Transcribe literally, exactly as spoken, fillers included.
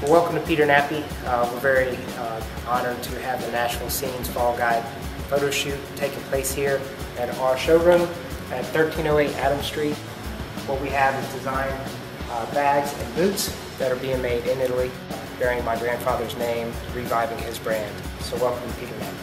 Well, welcome to Peter Nappi. Uh, we're very uh, honored to have the Nashville Scenes Fall Guide photo shoot taking place here at our showroom at thirteen oh eight Adams Street. What we have is designed uh, bags and boots that are being made in Italy, bearing my grandfather's name, reviving his brand. So welcome to Peter Nappi.